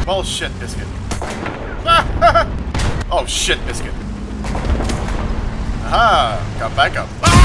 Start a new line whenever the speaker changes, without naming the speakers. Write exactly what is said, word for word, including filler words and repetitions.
Well, shit, Biscuit. Oh, shit, Biscuit. Aha! Got back up. Ah!